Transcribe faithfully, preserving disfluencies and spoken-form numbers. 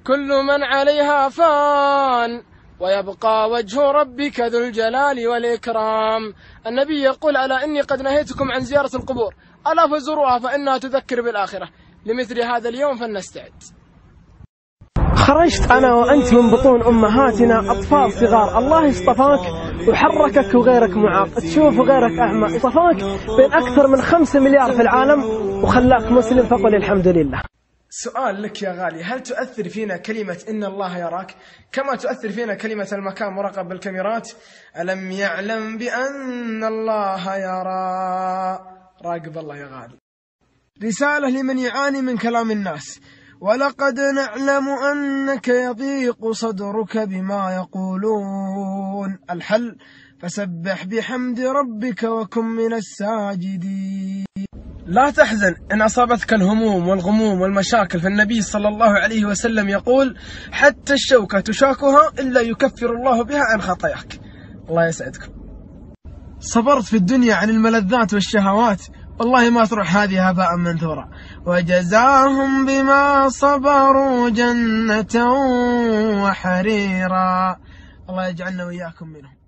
كل من عليها فان ويبقى وجه ربك ذو الجلال والإكرام. النبي يقول: ألا إني قد نهيتكم عن زيارة القبور، ألا فزوروها فإنها تذكر بالآخرة. لمثل هذا اليوم فلنستعد. خرجت أنا وأنت من بطون أمهاتنا أطفال صغار، الله اصطفاك وحركك وغيرك معاق، تشوف وغيرك أعمى، اصطفاك بين أكثر من خمسة مليار في العالم وخلاك مسلم، فقل الحمد لله. سؤال لك يا غالي: هل تؤثر فينا كلمة إن الله يراك كما تؤثر فينا كلمة المكان مراقب بالكاميرات؟ ألم يعلم بأن الله يرى؟ راقب الله يا غالي. رسالة لمن يعاني من كلام الناس: ولقد نعلم أنك يضيق صدرك بما يقولون. الحل: فسبح بحمد ربك وكن من الساجدين. لا تحزن إن أصابتك الهموم والغموم والمشاكل، فالنبي صلى الله عليه وسلم يقول: حتى الشوكة تشاكها إلا يكفر الله بها عن خطاياك. الله يسعدكم. صبرت في الدنيا عن الملذات والشهوات، والله ما تروح هذه هباء منثورا. وجزاهم بما صبروا جنة وحريرا. الله يجعلنا وإياكم منهم.